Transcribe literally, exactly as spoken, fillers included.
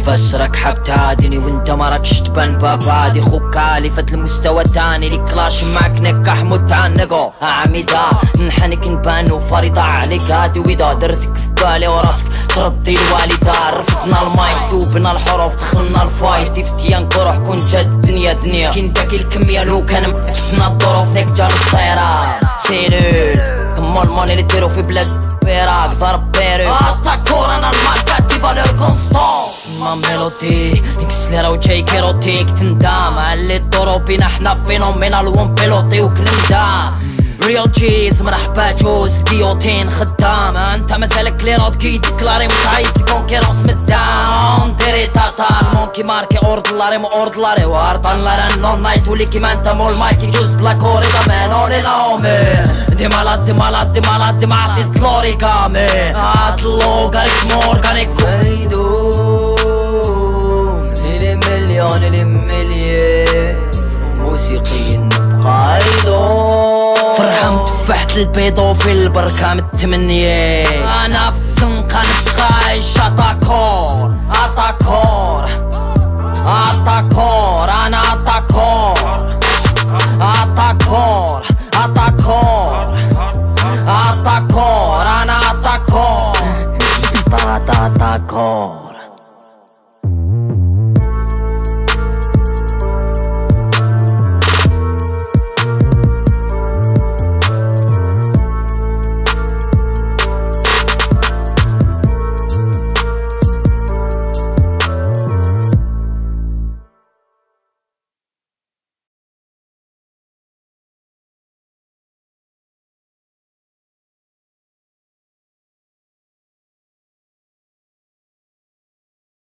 كيفاش راك حاب تعاديني وانت ما راكش تبان بابادي. خوك عالي فات المستوى تاني، لي كلاش معاك نكح متعنقو عميدا نحنك نبان وفريضة عليك هادي. واذا درتك في بالي وراسك تردي الوالدة، رفضنا المايك دوبنا الحروف دخلنا الفايت. فتيان كروح كون جات الدنيا دنيا كين داك الكمية لو كان مكتنا الظروف نيك جال الطيران سيلول كمال ماني اللي ديرو في بلاد بيراك ضرب بيرو اتاكور انا الماركات دي فالور كونستانس ما ميلودي نكس لي راهو جاي كيروتيك تندام علي الدورو بينا حنا فينومينال وون بيلوتي وكلندام ريال جيز مرحبا جوز الجيوتين خدام. انت مازالك لي رود كي ديكلاري متعيط بونكي راس مدام ديري تاتار مونكي ماركي اوردلاري مو اوردلاري واردان لارا نون نايت ولي كيما انت مول مايكي جوز بلا كوري دامان اوني لاومي دي مالاد دي مالاد دي مالاد دي معسي تلوري كامي هاد اللوغاريك مورغانيك ويدوم الي مليون الي مليون موسيقيين نبقى يدوم فرحة متفحت البيضو في البركة متمنية. أنا في الزنقة نبقى عايش أتاكور أتاكور أتاكور أنا أتاكور أتاكور أتاكور أتاكور أنا أتاكور أتاكور